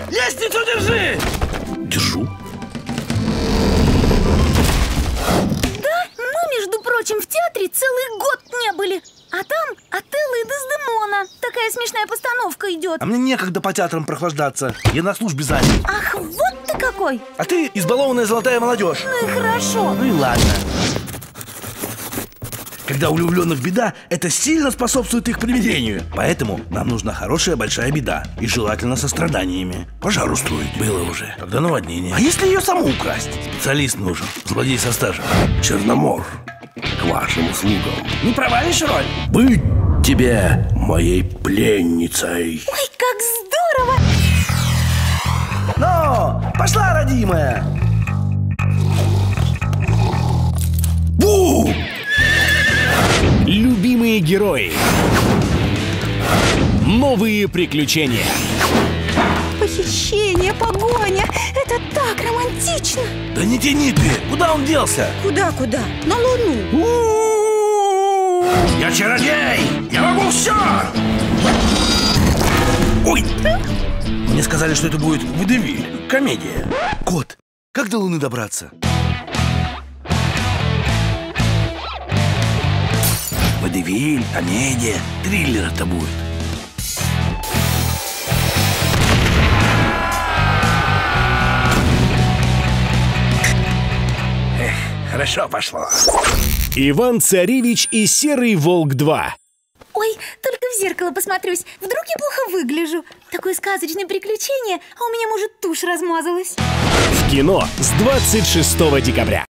Лестницу держи! Держу. Да? Мы, между прочим, в театре целый год не были. А там Отелло и Дездемона. Такая смешная постановка идет. А мне некогда по театрам прохлаждаться. Я на службе занят. Ах, вот ты какой! А ты избалованная золотая молодежь. Ну и хорошо. Ну и ладно. Когда у влюбленных беда, это сильно способствует их примирению. Поэтому нам нужна хорошая большая беда. И желательно со страданиями. Пожар устроить. Было уже. Когда наводнение. А если ее саму украсть? Специалист нужен. Злодей со стажем. Черномор. К вашим услугам. Не провалишь роль? Быть тебе моей пленницей. Ой, как здорово! Ну, пошла, родимая. Бу! Любимые герои. Новые приключения. Похищение, погоня. Это так романтично. Да не тяни ты. Куда он делся? Куда? На Луну. Я чародей! Я могу все! Ой! Мне сказали, что это будет водевиль, комедия. Кот, как до Луны добраться? Водевиль, комедия, триллер это будет. Хорошо пошло. Иван-Царевич и Серый Волк 2. Ой, только в зеркало посмотрюсь. Вдруг я плохо выгляжу. Такое сказочное приключение, а у меня, может, тушь размазалась. В кино с 26 декабря.